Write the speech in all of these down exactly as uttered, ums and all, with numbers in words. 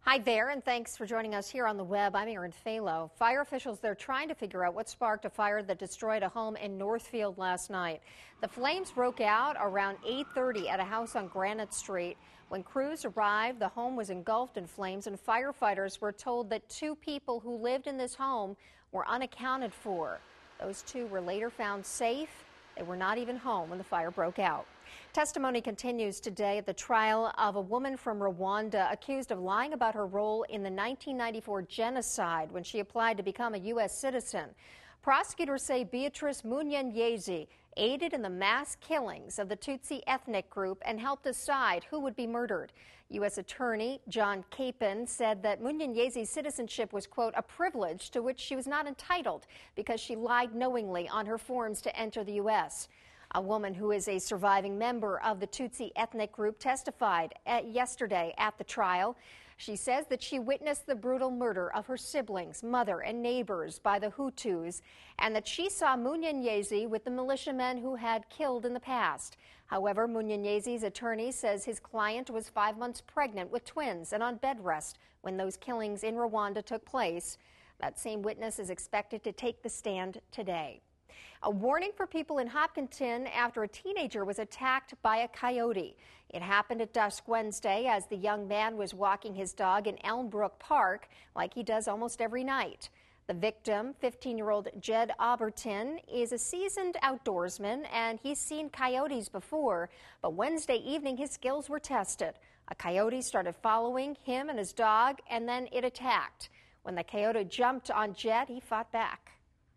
Hi there, and thanks for joining us here on the web. I'm Erin Phalo. Fire officials, they're trying to figure out what sparked a fire that destroyed a home in Northfield last night. The flames broke out around eight thirty at a house on Granite Street. When crews arrived, the home was engulfed in flames, and firefighters were told that two people who lived in this home were unaccounted for. Those two were later found safe. They were not even home when the fire broke out. Testimony continues today at the trial of a woman from Rwanda accused of lying about her role in the nineteen ninety-four genocide when she applied to become a U S citizen. Prosecutors say Beatrice Munyenyezi aided in the mass killings of the Tutsi ethnic group and helped decide who would be murdered. U S Attorney John Capon said that Munyenyezi's citizenship was, quote, a privilege to which she was not entitled because she lied knowingly on her forms to enter the U S A woman who is a surviving member of the Tutsi ethnic group testified at yesterday at the trial. She says that she witnessed the brutal murder of her siblings, mother, and neighbors by the Hutus, and that she saw Munyenyezi with the militiamen who had killed in the past. However, Munyenyezi's attorney says his client was five months pregnant with twins and on bed rest when those killings in Rwanda took place. That same witness is expected to take the stand today. A warning for people in Hopkinton after a teenager was attacked by a coyote. It happened at dusk Wednesday as the young man was walking his dog in Elmbrook Park like he does almost every night. The victim, fifteen-year-old Jed Auberton, is a seasoned outdoorsman and he's seen coyotes before, but Wednesday evening his skills were tested. A coyote started following him and his dog, and then it attacked. When the coyote jumped on Jed, he fought back.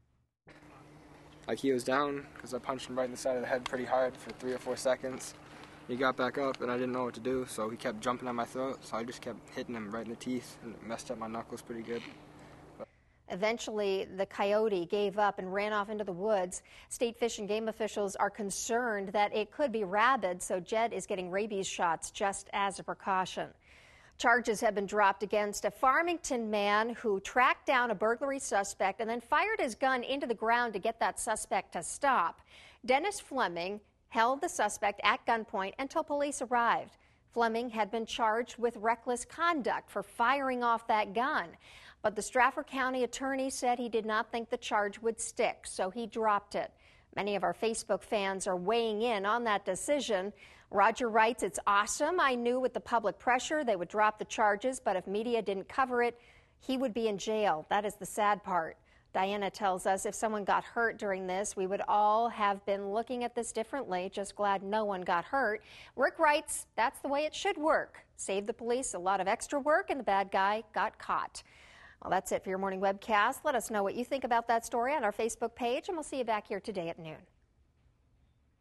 Like, he was down because I punched him right in the side of the head pretty hard for three or four seconds. He got back up and I didn't know what to do, so he kept jumping at my throat, so I just kept hitting him right in the teeth, and it messed up my knuckles pretty good. But Eventually, the coyote gave up and ran off into the woods. State Fish and Game officials are concerned that it could be rabid, so Jed is getting rabies shots just as a precaution. Charges have been dropped against a Farmington man who tracked down a burglary suspect and then fired his gun into the ground to get that suspect to stop. Dennis Fleming held the suspect at gunpoint until police arrived. Fleming had been charged with reckless conduct for firing off that gun, but the Stratford County attorney said he did not think the charge would stick, so he dropped it. Many of our Facebook fans are weighing in on that decision. Roger writes, "It's awesome. I knew with the public pressure they would drop the charges, but if media didn't cover it, he would be in jail. That is the sad part." Diana tells us if someone got hurt during this, we would all have been looking at this differently. Just glad no one got hurt. Rick writes, "That's the way it should work. Save the police a lot of extra work, and the bad guy got caught." Well, that's it for your morning webcast. Let us know what you think about that story on our Facebook page, and we'll see you back here today at noon.